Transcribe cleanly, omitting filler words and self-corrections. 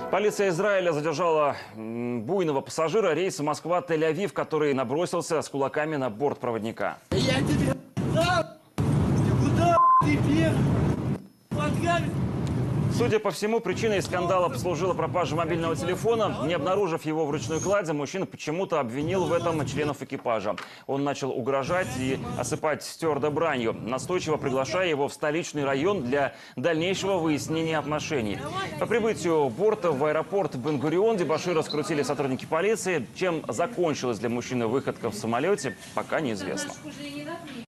Полиция Израиля задержала буйного пассажира рейса Москва-Тель-Авив, который набросился с кулаками на борт проводника. Я тебе дам! Куда ты бегаешь? Подгадь! Судя по всему, причиной скандала послужила пропажа мобильного телефона. Не обнаружив его в ручной кладе, мужчина почему-то обвинил в этом членов экипажа. Он начал угрожать и осыпать стюарда бранью, настойчиво приглашая его в столичный район для дальнейшего выяснения отношений. По прибытию борта в аэропорт Бен-Гурион дебошира скрутили сотрудники полиции. Чем закончилась для мужчины выходка в самолете, пока неизвестно.